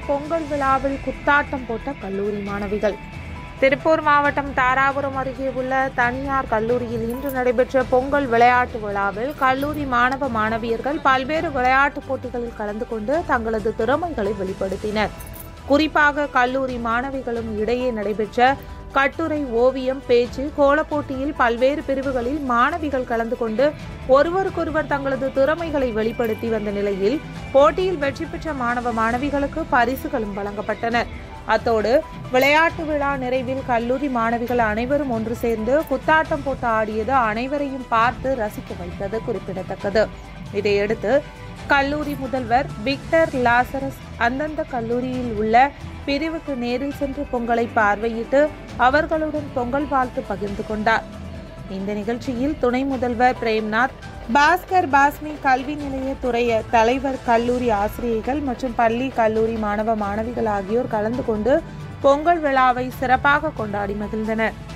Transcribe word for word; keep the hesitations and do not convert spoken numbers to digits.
பொங்கல் விழாவில் குத்தாட்டம் போட்ட கல்லூரி மாணவிகள். திருப்பூர் மாவட்டம் தாராபுரம் அருகே உள்ள தனியார் கல்லூரியில் இன்று நடைபெற்ற பொங்கல் விளையாட்டு விழாவில் கல்லூரி மாணவ மாணவியர்கள் பல்வேறு விளையாட்டுப் போட்டிகளில் கலந்து கொண்டு தங்களது திறமைகளை வெளிப்படுத்தினர். குறிப்பாக கல்லூரி மாணவிகளும் இடையே நடைபெற்ற கட்டுரை, ஓவியம், பேச்சு, கோலப் போட்டியில் பல்வேறு பிரிவுகளில் மாணவிகள் கலந்து கொண்டு ஒருவருக்கொருவர் தங்களது திறமைகளை வெளிப்படுத்தி வந்த நிலையில் போட்டியில் வெற்றி பெற்ற மாணவ மாணவிகளுக்கு பரிசுகளும் வழங்கப்பட்டன. அத்தோடு விளையாட்டு விழா நிறைவில் கல்லூரி மாணவிகள் அனைவரும் ஒன்று சேர்ந்து குத்தாட்டம் போட்டு ஆடியது அனைவரையும் பார்த்து ரசிக்க வைத்தது குறிப்பிடத்தக்கது. இதையடுத்து கல்லூரி முதல்வர் விக்டர் லாசரஸ் அந்தந்த கல்லூரியில் உள்ள பிரிவுக்கு நேரில் சென்று பொங்கலை பார்வையிட்டு அவர்களுடன் பொங்கல் வாழ்த்து பகிர்ந்து கொண்டார். இந்த நிகழ்ச்சியில் துணை முதல்வர் பிரேம்நாத், பாஸ்கர் பாஸ்மி கல்வி நிலைய துறை தலைவர், கல்லூரி ஆசிரியர்கள் மற்றும் பள்ளி கல்லூரி மாணவ மாணவிகள் ஆகியோர் கலந்து கொண்டு பொங்கல் விழாவை சிறப்பாக கொண்டாடி மகிழ்ந்தனர்.